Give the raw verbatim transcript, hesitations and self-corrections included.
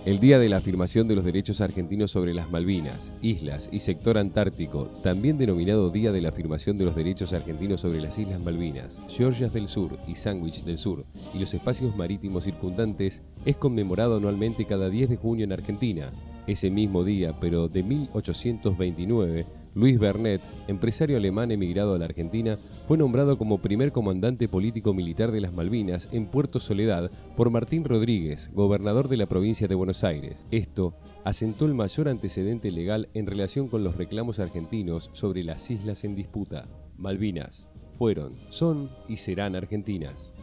El día de la afirmación de los derechos argentinos sobre las Malvinas, islas y sector antártico, también denominado Día de la afirmación de los derechos argentinos sobre las Islas Malvinas, Georgias del Sur y Sandwich del Sur y los espacios marítimos circundantes, es conmemorado anualmente cada diez de junio en Argentina. Ese mismo día, pero de mil ochocientos veintinueve, Luis Bernet, empresario alemán emigrado a la Argentina, fue nombrado como primer comandante político-militar de las Malvinas en Puerto Soledad por Martín Rodríguez, gobernador de la provincia de Buenos Aires. Esto asentó el mayor antecedente legal en relación con los reclamos argentinos sobre las islas en disputa. Malvinas fueron, son y serán argentinas.